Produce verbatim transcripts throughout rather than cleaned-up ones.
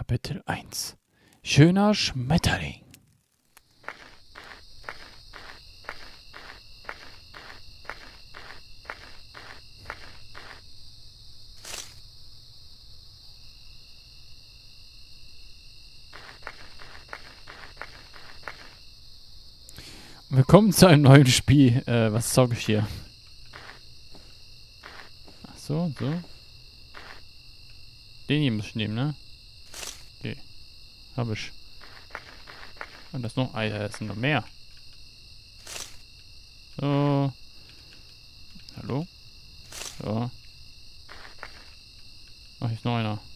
Kapitel eins. Schöner Schmetterling. Willkommen zu einem neuen Spiel. Äh, was zocke ich hier? Ach so, so. Den hier muss ich nehmen, ne? Okay. Hab ich. Und das noch. Alter, das sind noch mehr. So. Hallo? So. Ach, hier ist noch einer.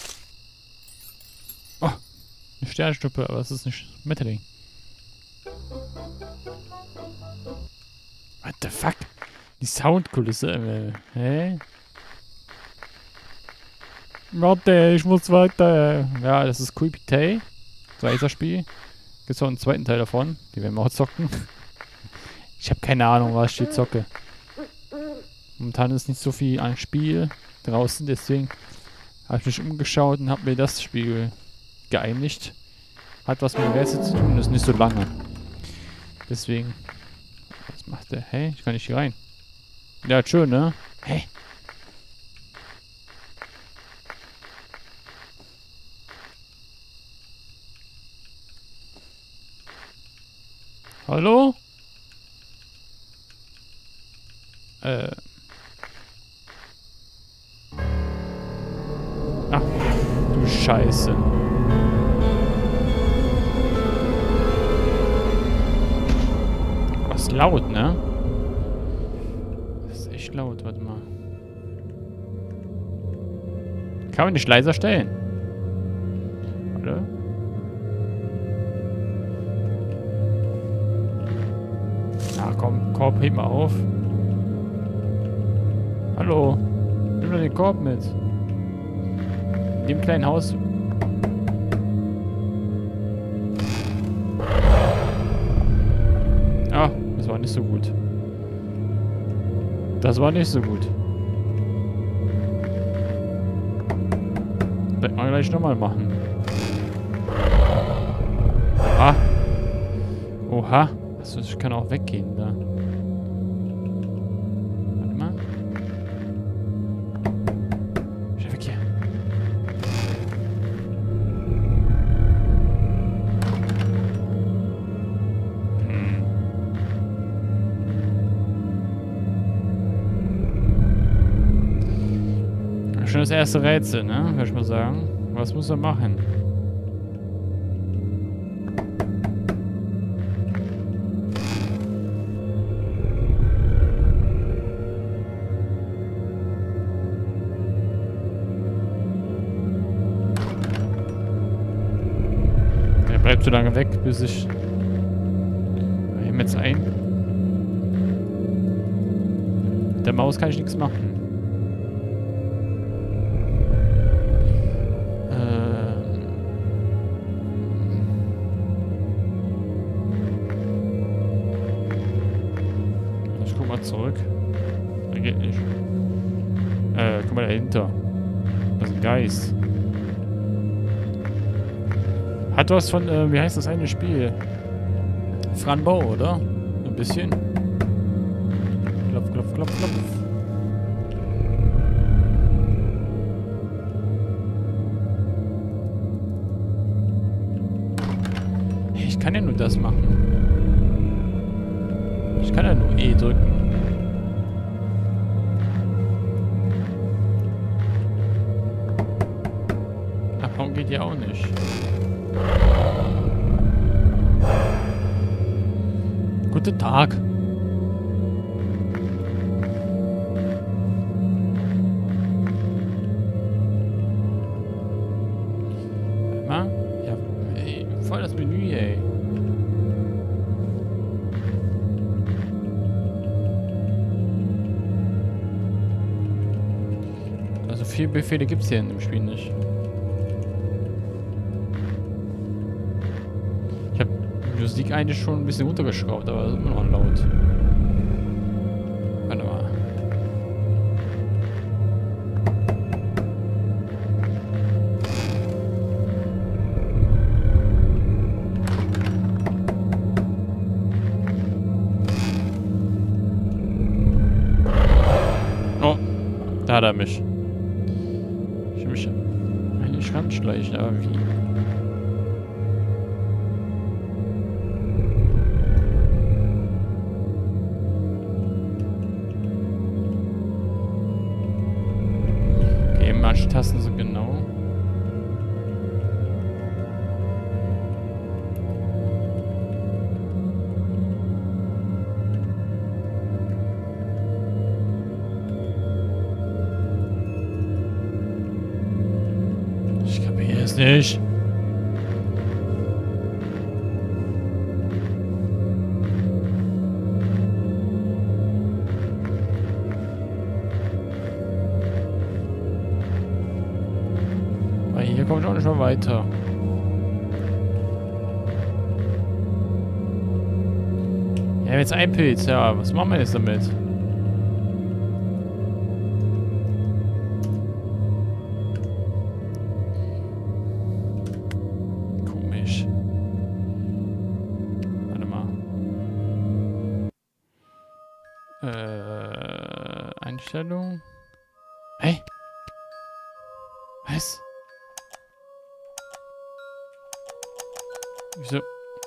Oh! Eine Sternschnuppe, aber es ist nicht Schmetterling. What the fuck? Die Soundkulisse. Äh, hä? Warte, ich muss weiter. Ja, das ist Creepy Tay. Zweites Spiel. Gibt's noch einen zweiten Teil davon. Die werden wir auch zocken. Ich habe keine Ahnung, was ich hier zocke. Momentan ist nicht so viel an Spiel draußen, deswegen habe ich mich umgeschaut und habe mir das Spiel geeinigt. Hat was mit dem Rätsel zu tun, ist nicht so lange. Deswegen. Was macht der? Hey, ich kann nicht hier rein. Ja, schön, ne? Hey. Hallo? Äh. Ach, du Scheiße. Was laut, ne? Das ist echt laut, warte mal. Kann man nicht leiser stellen? Warte. Na komm, Korb, heb mal auf. Hallo. Nimm doch den Korb mit. In dem kleinen Haus. Ah, das war nicht so gut. Das war nicht so gut. Vielleicht mal gleich nochmal machen. Ah. Oha. Achso, ich kann auch weggehen da. Warte mal. Schnell weg hier. Hm. Schon das erste Rätsel, ne? Würde ich mal sagen. Was muss er machen? Bleibt so lange weg, bis ich... Ich nehme jetzt ein. Mit der Maus kann ich nichts machen. Ähm... Ich guck mal zurück. Da geht nicht. Äh, guck mal dahinter. Das ist ein Geist. Hat was von, äh, wie heißt das eine Spiel? Franbau, oder? Ein bisschen. Klopf, klopf, klopf, klopf. Ich kann ja nur das machen. Ich kann ja nur E drücken. Abhauen geht ja auch nicht. Guten Tag. Warte mal. Ja, ey, voll das Menü, ey. Also viele Befehle gibt es hier in dem Spiel nicht. Musik eigentlich schon ein bisschen runtergeschraubt, aber das ist immer noch laut. Warte mal. hat er mich. Ich will mich eigentlich ranschleichen, aber wie? Okay, manche Tasten sind genau. Ich kapiere es nicht. Weil hier komme ich auch nicht mehr weiter. Ja, jetzt ein Pilz. Ja, was machen wir jetzt damit? Komisch. Warte mal. Äh, Einstellung. Hey. Was? Wieso?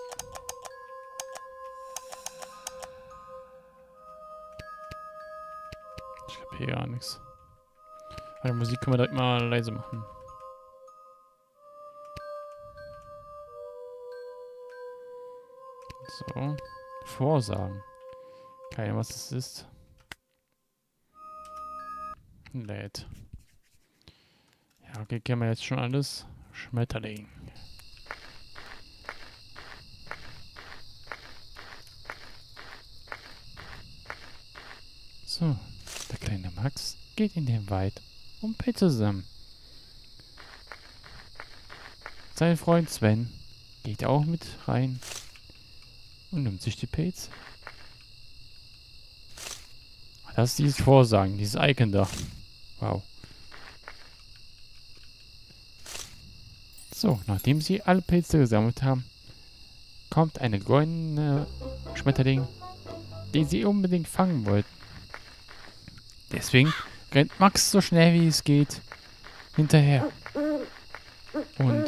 Ich hab hier gar nichts. Die Musik können wir direkt mal leise machen. So. Vorsagen. Keine Ahnung, was das ist. Lädt. Ja, okay, kennen wir jetzt schon alles. Schmetterling. So, der kleine Max geht in den Wald, um Pilze zu sammeln. Sein Freund Sven geht auch mit rein und nimmt sich die Pilze. Das ist dieses Vorsagen, dieses Icon da. Wow. So, nachdem sie alle Pilze gesammelt haben, kommt eine goldene Schmetterling, den sie unbedingt fangen wollten. Deswegen rennt Max so schnell wie es geht hinterher. Und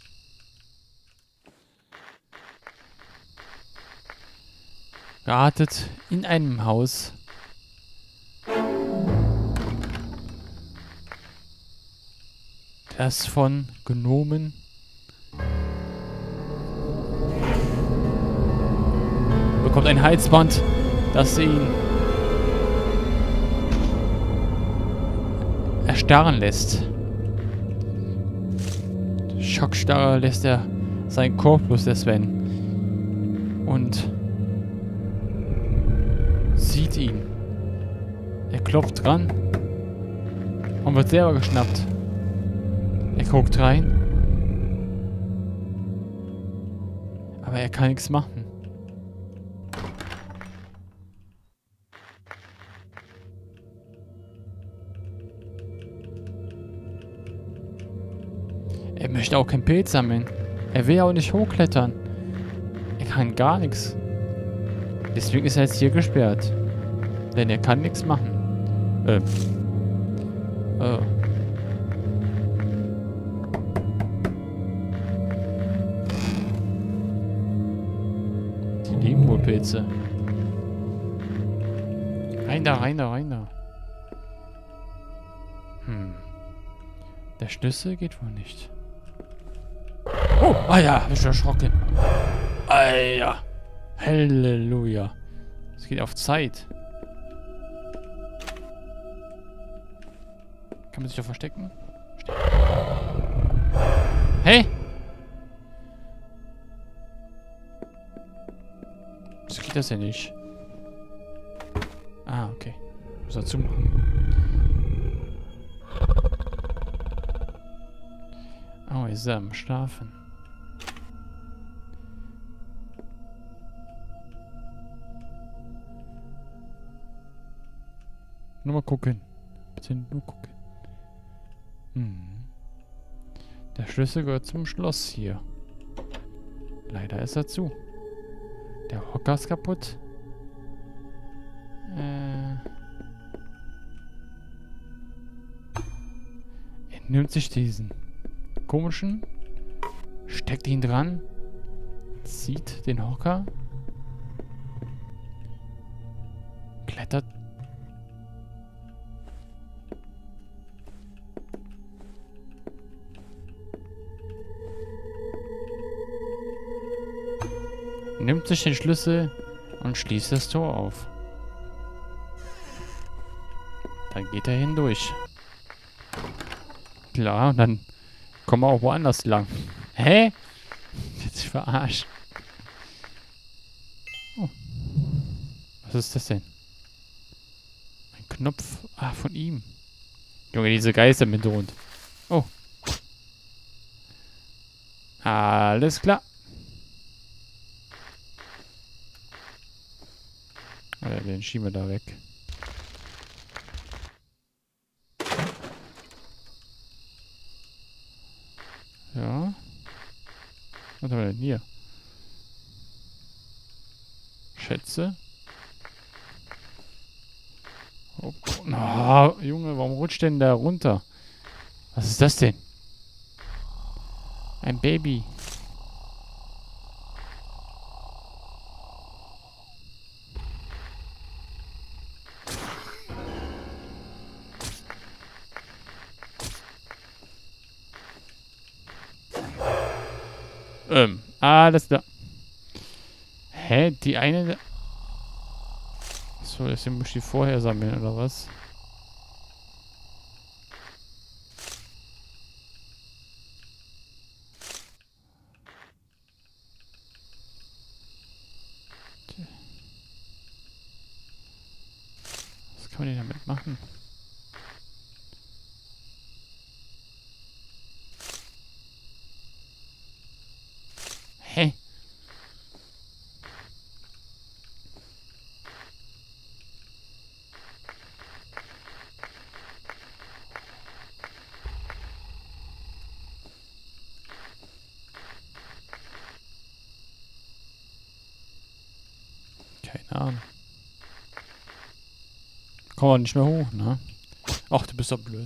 ratet in einem Haus das von Gnomen bekommt ein Halsband, das ihn erstarren lässt. Schockstarre lässt er seinen Korpus, der Sven, und sieht ihn. Er klopft dran und wird selber geschnappt. Er guckt rein, aber er kann nichts machen. Er möchte auch kein Pilz sammeln. Er will auch nicht hochklettern. Er kann gar nichts. Deswegen ist er jetzt hier gesperrt. Denn er kann nichts machen. Ähm. Oh. Die lieben wohl Pilze. Rein da, rein da, rein da. Hm. Der Schlüssel geht wohl nicht. Oh, ah ja, hab ich erschrocken. Alter. Halleluja. Es geht auf Zeit. Kann man sich da verstecken? Hey! So geht das ja nicht. Ah, okay. Muss er zumachen. Oh, ist er am Schlafen. Nur mal gucken. Bitte nur gucken. Hm. Der Schlüssel gehört zum Schloss hier. Leider ist er zu. Der Hocker ist kaputt. Äh. Nimmt sich diesen komischen, steckt ihn dran, zieht den Hocker, klettert. Nimmt sich den Schlüssel und schließt das Tor auf. Dann geht er hindurch. Klar, und dann kommen wir auch woanders lang. Hä? Jetzt verarscht. Oh. Was ist das denn? Ein Knopf. Ah, von ihm. Junge, diese Geister mit Hund. Oh. Alles klar. Oh ja, den schieben wir da weg. Ja. Was haben wir denn hier? Schätze. Oh, oh, Junge, warum rutscht denn da runter? Was ist das denn? Ein Baby. Ähm, alles da. Hä? Die eine... So, deswegen muss ich die vorher sammeln, oder was? Was kann man denn damit machen? Hä? Keine Ahnung. Kommen wir nicht mehr hoch, ne? Ach, du bist doch blöd.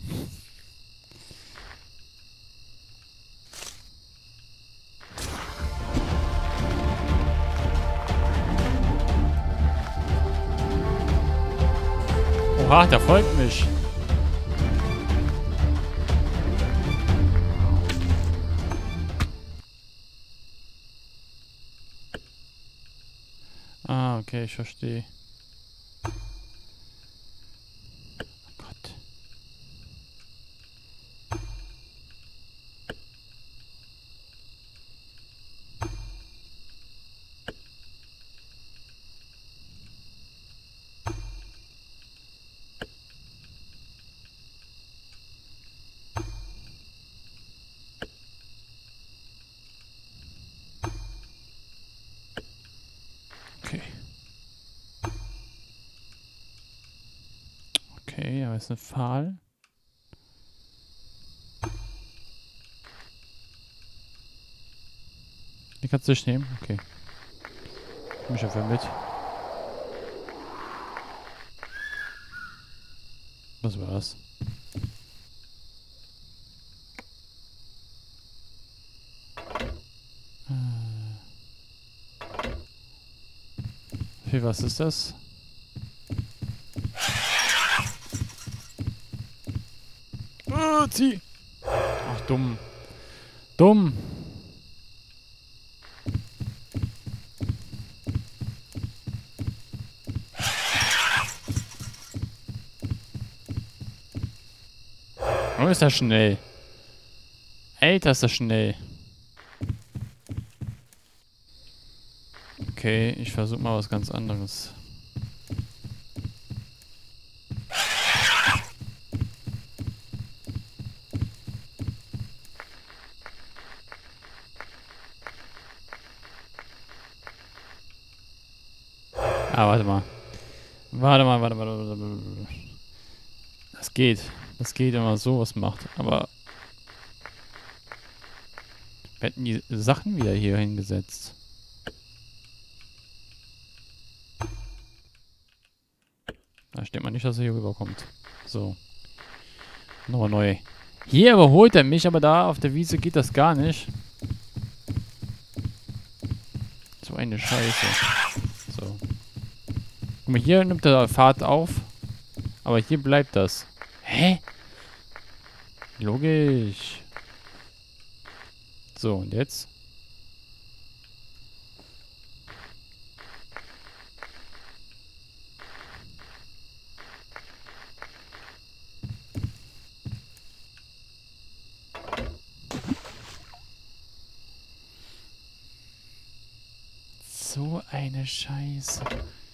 Oha, der folgt mich. Ah, okay, ich verstehe. Oh Gott. Okay. Okay, aber ist ein Pfahl. Die kannst du nicht nehmen? Okay. Komm ich einfach mit. Was war's? Wie, was ist das? Oh, zieh! Ach, dumm. Dumm! Oh, ist das schnell. Alter, ist das schnell. Okay, ich versuche mal was ganz anderes. Ah, warte mal. Warte mal, warte mal, warte mal. Das geht. Das geht, wenn man sowas macht. Aber wir hätten die Sachen wieder hier hingesetzt. Da steht man nicht, dass er hier rüberkommt. So. Nochmal neu. Hier überholt er mich, aber da auf der Wiese geht das gar nicht. So eine Scheiße. So. Guck mal, hier nimmt er Fahrt auf. Aber hier bleibt das. Hä? Logisch. So, und jetzt? So eine Scheiße.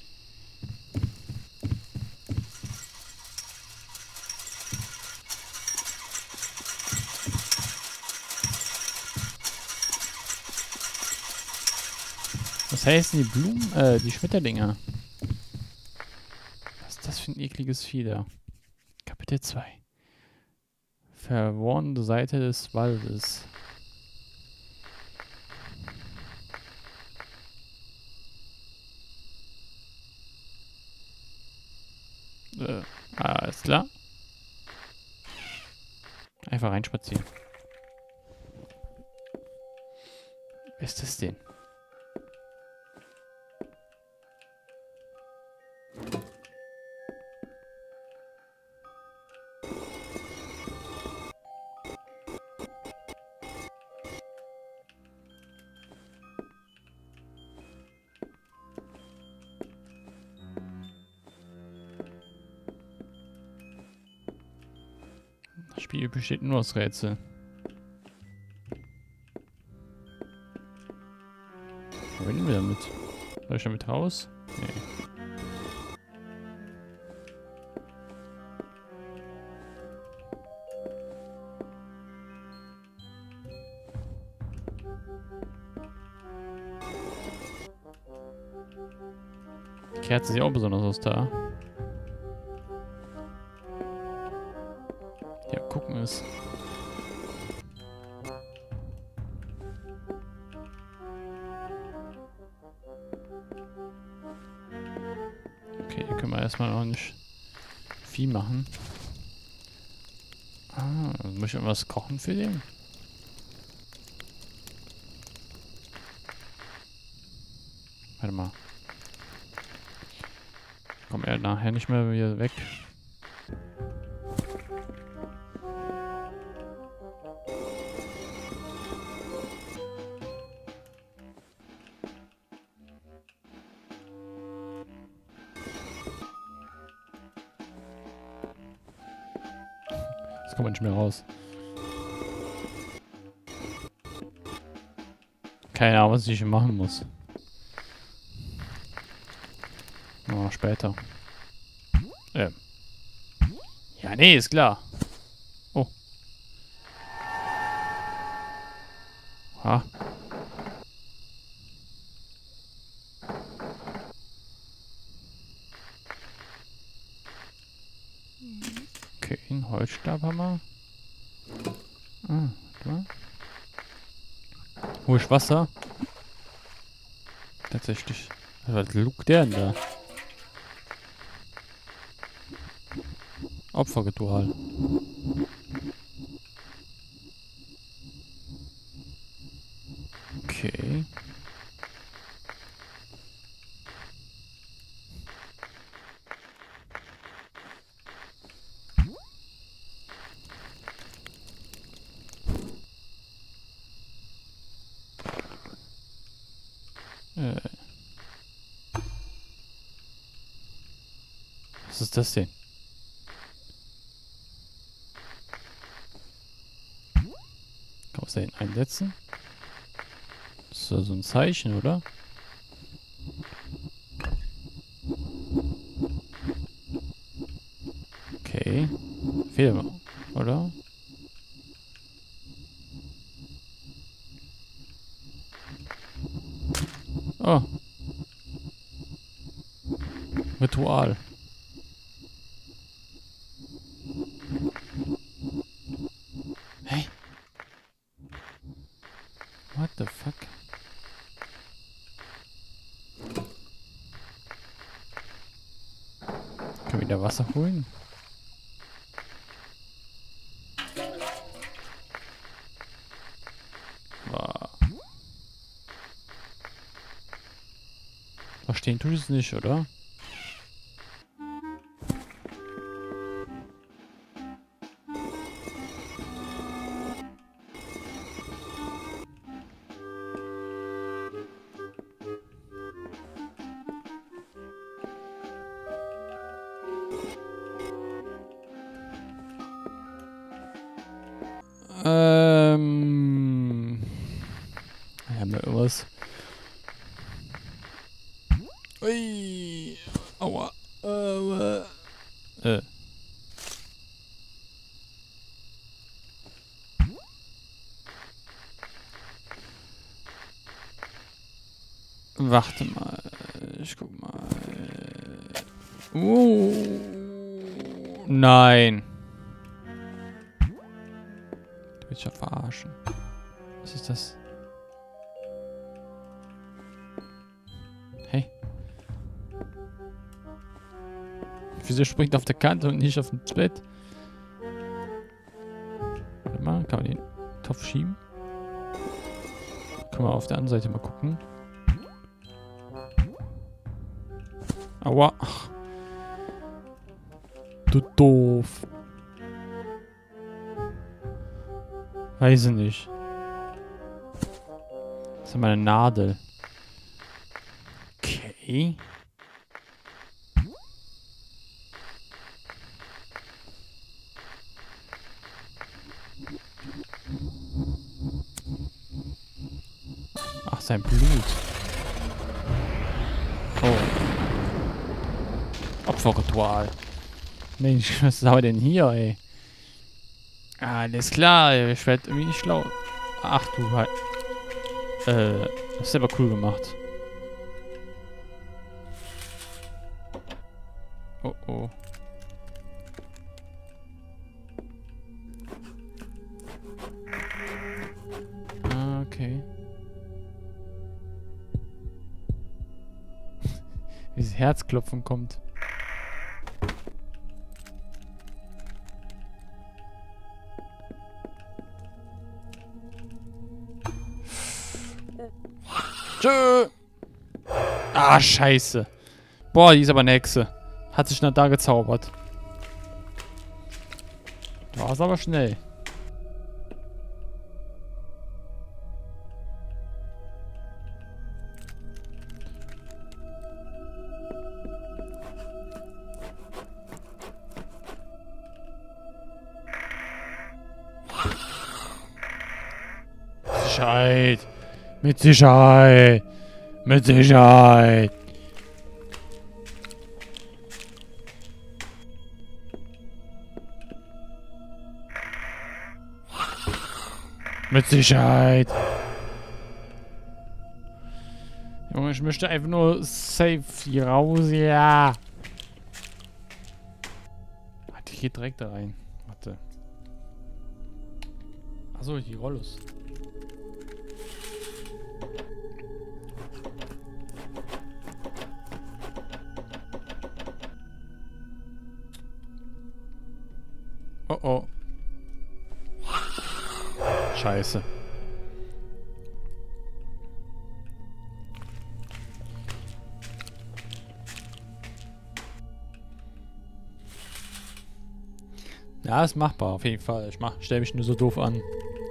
Was heißen die Blumen, äh, die Schmetterlinge? Was ist das für ein ekliges Vieh da? Kapitel zwei. Verworrene Seite des Waldes. Äh, alles klar. Einfach reinspazieren. Wer ist das denn? Das Spiel besteht nur aus Rätsel. Wohin wir damit? Soll ich damit raus? Nee. Die Kerze sieht auch besonders aus da. Ja, gucken es. Okay, hier können wir erstmal noch nicht viel machen. Ah, muss ich irgendwas kochen für den? Warte mal. Kommt er nachher nicht mehr wieder weg? Das kommt nicht mehr raus. Keine Ahnung, was ich hier machen muss. Oh, später. Ähm. Ja, nee, ist klar. Oh. Ha. Okay, einen Holzstab haben wir. Ah, da. Hol ich Wasser? Tatsächlich. Was lugt der denn da? Opferritual. Okay. Äh. Was ist das denn? Kann man es da hinten einsetzen? Das ist ja so ein Zeichen, oder? Okay. Fehler, oder? Oh. Ritual. Hey. What the fuck? Können wir wieder Wasser holen? Verstehen tue ich es nicht, oder? Ähm. Wir haben da irgendwas. Ui. Aua. Aua. Äh. Warte mal. Ich guck mal. Uh. Nein. Du willst ja verarschen. Was ist das? Hey. Wieso springt auf der Kante und nicht auf das Bett? Warte mal, kann man den Topf schieben? Können wir auf der anderen Seite mal gucken. Aua. Ach. Du doof. Weiß ich nicht. Das ist meine Nadel. Okay. Ach, sein Blut. Oh. Opferritual. Mensch, was haben wir denn hier, ey? Alles klar, ich werde irgendwie nicht schlau. Ach du halt. Äh, das ist aber cool gemacht. Oh oh. Ah, okay. Wie das Herzklopfen kommt. Tschö. Ah, scheiße. Boah, die ist aber eine Hexe. Hat sich nicht da gezaubert. War es aber schnell. Sicherheit. Mit Sicherheit. Mit Sicherheit. Mit Sicherheit. Junge, ich möchte einfach nur safe hier raus, ja. Die geht direkt da rein. Warte. Achso, die Rollos. Oh oh. Scheiße. Ja, ist machbar, auf jeden Fall. Ich mach, stell mich nur so doof an.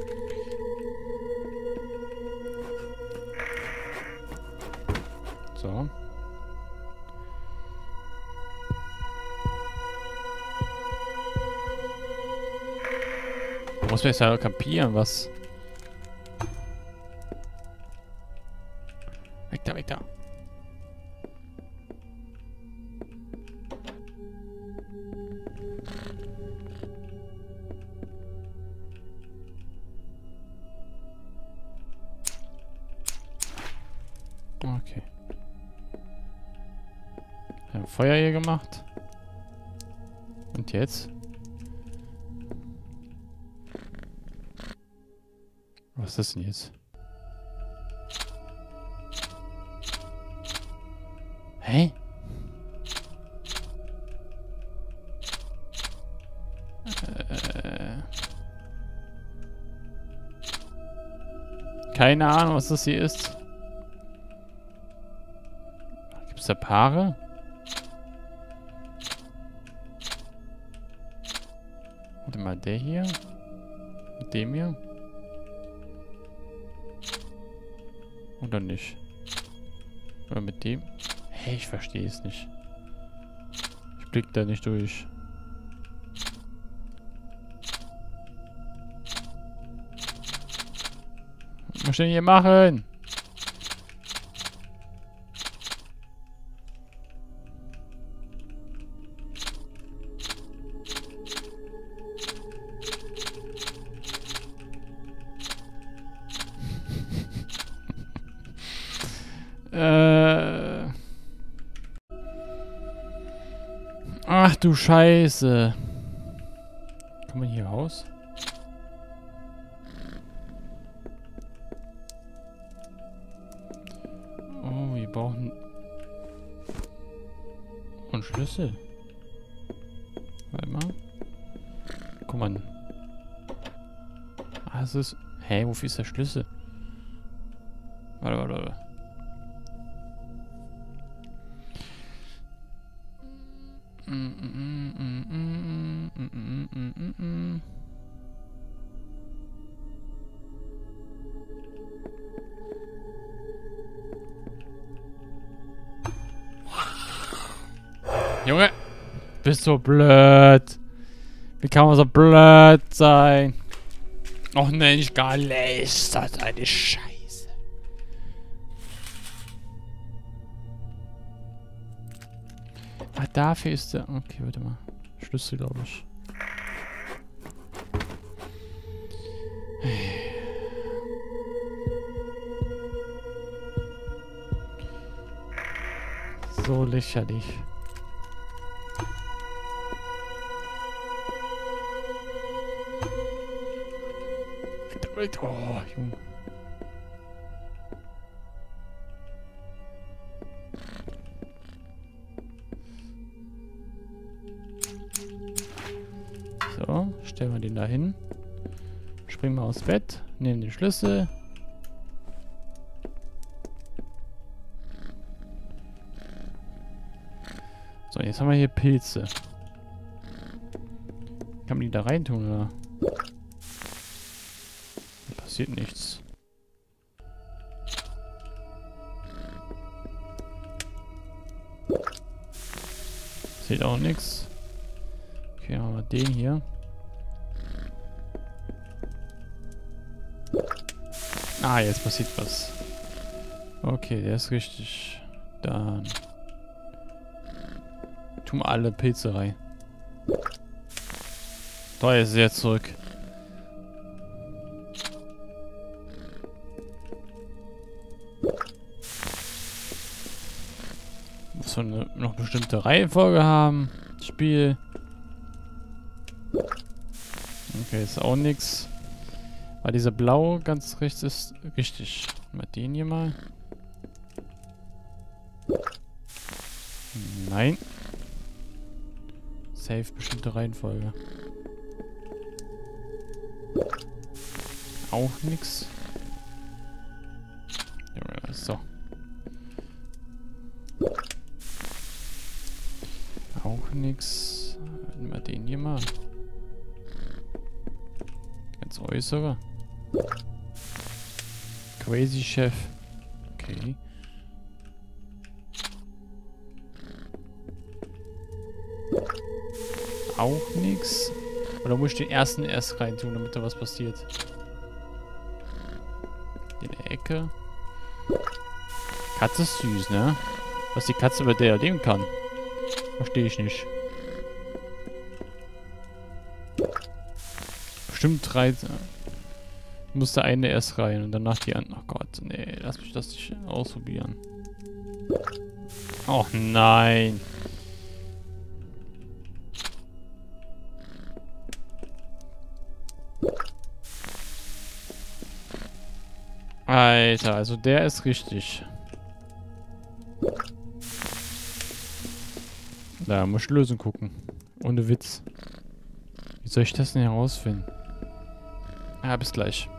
So. Muss man jetzt ja kampieren, was? Weg da, weg da. Okay. Wir haben Feuer hier gemacht. Und jetzt? Was ist das denn jetzt? Hä? Äh. Keine Ahnung, was das hier ist. ist der Paare? Warte mal, der hier? Mit dem hier? Oder nicht? Oder mit dem? Hey, ich verstehe es nicht. Ich blick da nicht durch. Was muss ich denn hier machen? Äh. Ach du Scheiße. Kommt man hier raus? Oh, wir brauchen einen Schlüssel. Warte mal. Guck mal. Ah, es ist... Hä, wofür ist der Schlüssel? Warte, warte, warte. Junge, bist so blöd. Wie kann man so blöd sein? Och ne, nicht gar nicht. Das ist eine Scheiße. Ah, dafür ist der... Okay, warte mal. Schlüssel, glaube ich. So lächerlich. Oh, Junge. So, stellen wir den da hin. Springen wir aufs Bett, nehmen den Schlüssel. So, jetzt haben wir hier Pilze. Kann man die da rein tun, oder? Da passiert nichts. Sieht auch nichts. Okay, haben wir den hier. Ah, jetzt passiert was. Okay, der ist richtig. Dann tun wir alle Pilze rein. Da ist er zurück. Muss man eine, noch bestimmte Reihenfolge haben. Spiel. Okay, ist auch nichts. Weil dieser blaue ganz rechts ist richtig. Mal den hier mal. Nein. Safe bestimmte Reihenfolge. Auch nix. Ja, so. Auch nix. Nehmen wir den hier mal. Ganz äußere. Crazy Chef. Okay. Auch nix. Oder muss ich den ersten erst rein tun, damit da was passiert? In der Ecke. Katze ist süß, ne? Was die Katze bei der leben kann. Verstehe ich nicht. Bestimmt drei. Muss der eine erst rein und danach die anderen. Oh Gott, nee, lass mich das nicht ausprobieren. Oh nein. Alter, also der ist richtig. Da muss ich Lösung gucken. Ohne Witz. Wie soll ich das denn herausfinden? Ja, bis gleich.